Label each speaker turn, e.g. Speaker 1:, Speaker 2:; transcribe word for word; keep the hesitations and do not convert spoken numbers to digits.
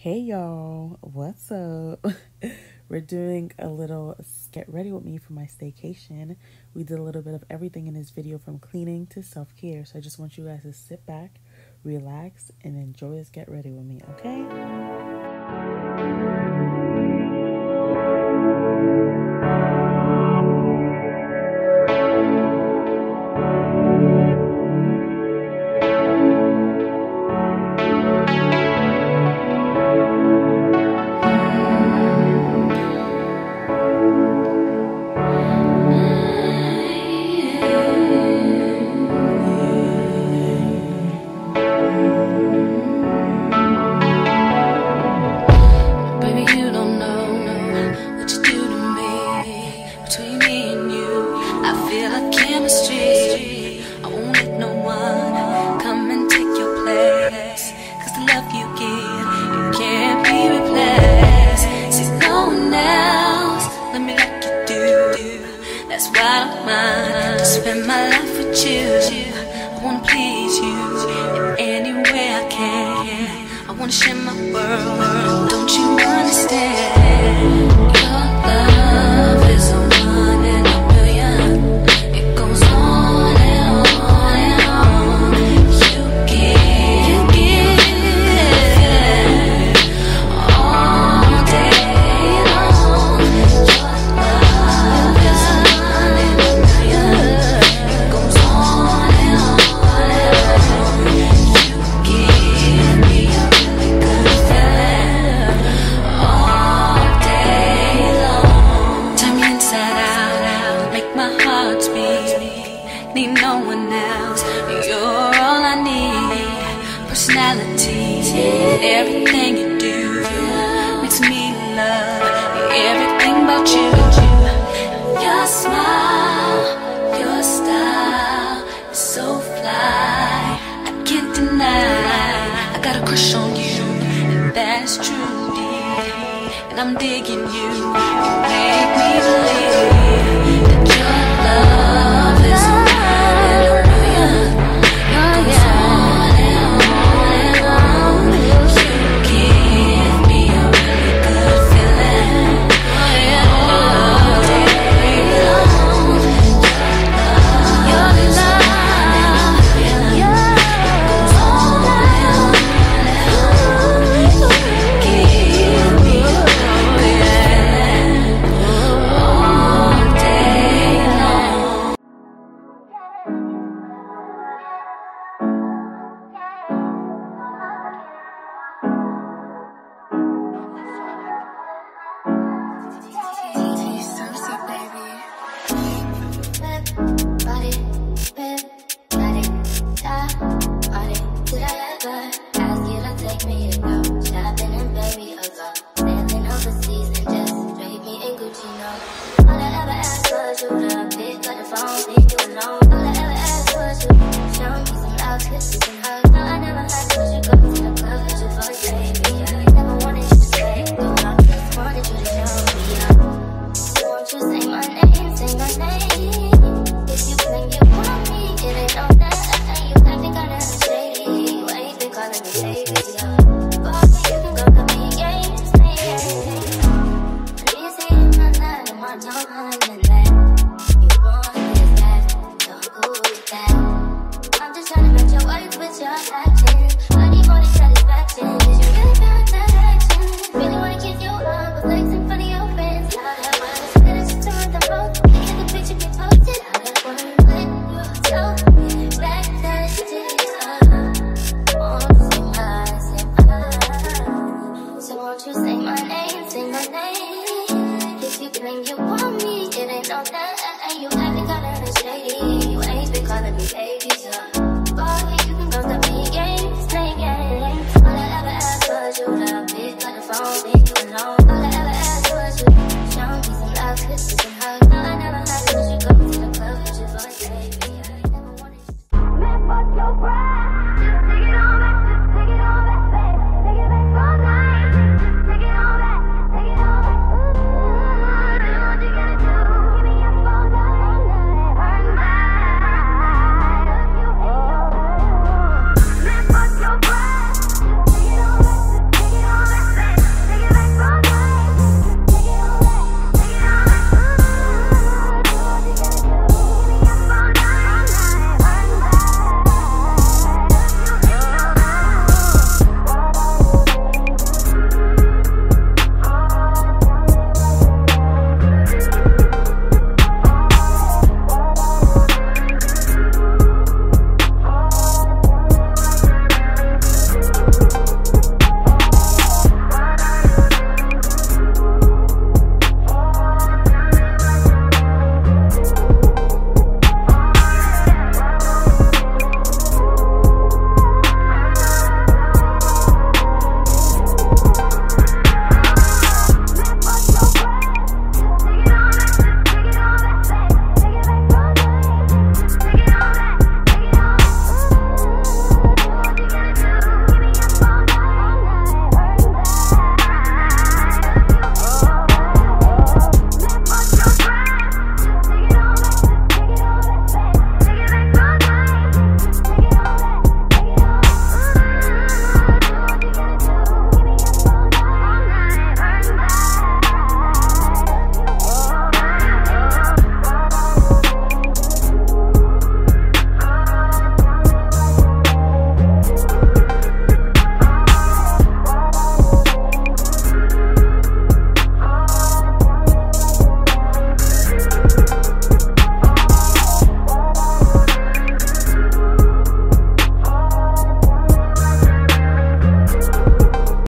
Speaker 1: Hey y'all, what's up? We're doing a little get ready with me for my staycation. We did a little bit of everything in this video, from cleaning to self-care. So I just want you guys to sit back, relax, and enjoy this get ready with me, okay?
Speaker 2: That's why I don't mind to spend my life with you. I wanna please you in any way I can. I wanna share my world, don't you understand? Your love is a one in a million. It goes on and on and on. You give, you give all day long. Your love is a one in a million. It goes on and on and on. You give me a really good feeling all day long. Turn me inside out, make my heart beat. Need no one else, you're all I need. Personality, everything you do makes me love everything about you. Your smile, your style is so fly, I can't deny. I got a crush on you, and that's true, dear. And I'm digging you, you make me believe that your love is a one in a million. It goes on and on and on. You give me a really good feeling all day long. Your love, your love, it goes on and on and on. You give me a really good feeling all day long.
Speaker 3: Body, bed, body, top, body. Did I ever ask you to take me to go shopping and baby or go sailing overseas and just drape me in Gucci? No. All I ever asked was you to pick up the phone, leave you alone. All I ever asked was you to show me some love, kisses and hugs. No, I never had to push you go to the club, push you for